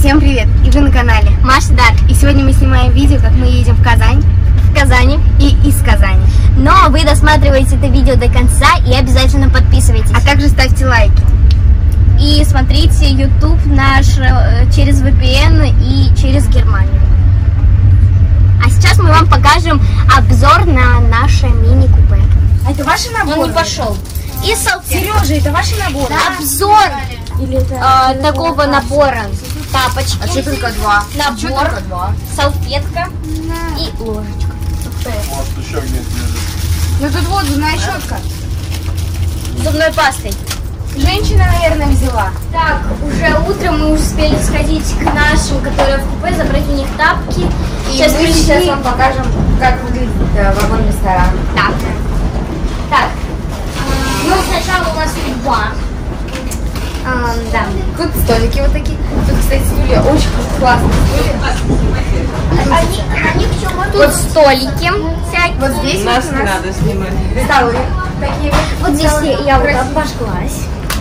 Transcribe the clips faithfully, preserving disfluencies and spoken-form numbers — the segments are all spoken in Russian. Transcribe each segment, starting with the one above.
Всем привет! И вы на канале Маша Дарк. И сегодня мы снимаем видео, как мы едем в Казань. В Казани. И из Казани. Но вы досматриваете это видео до конца и обязательно подписывайтесь. А также ставьте лайки. И смотрите YouTube наш через ви пи эн и через Германию. А сейчас мы вам покажем обзор на наше мини-купе. А это ваши наборы? Он не пошел. И салфетки. Сережа, это ваши наборы? Да. Обзор э, такого набора. Тапочки. А что только два? Набор, только два? салфетка и ложечка. Может, еще где-то лежит. Ну тут вот зубная щетка. Зубной пастой. Женщина, наверное, взяла. Так, уже утром мы успели сходить к нашим, которые в купе, забрать у них тапки. И сейчас мы пришли. сейчас вам покажем, как выглядит э, вагон-ресторан. Так. Так. Ну, сначала у нас тут бар. А, да. Тут столики вот такие. Тут, кстати, стулья очень классные стулья. Они, они в чем? Тут столики всякие. Вот здесь Нас вот у не нас надо снимать. столы такие вот. Вот здесь Столы. я вот Красивые. обожглась.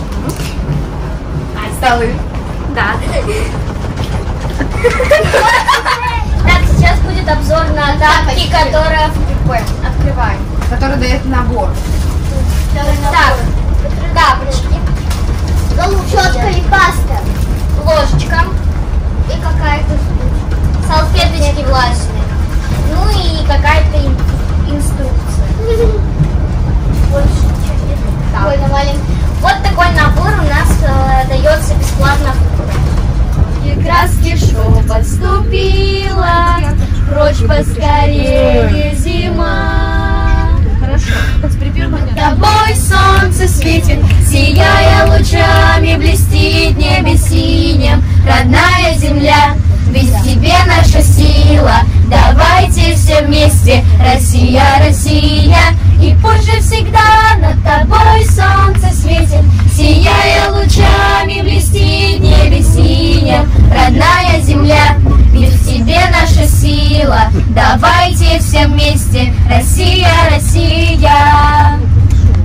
Столы. Да. Так, сейчас будет обзор на тапки, которые в купе. Открываем. Который дает набор. Так, тапочки. Щетка и паста. Ложечка. И какая-то салфеточки влажные. Ну и какая-то ин инструкция. Такой маленький. Вот такой набор у нас э, дается бесплатно. И краски шоу подступила, прочь поскорее зима. Хорошо. Тобой солнце светит, сияя лучами, блестит в небе синим родная земля. Ведь в тебе наша сила, давайте все вместе, Россия, Россия. И пусть же всегда над тобой солнце светит, сияя лучами, блестит в небе синим родная земля.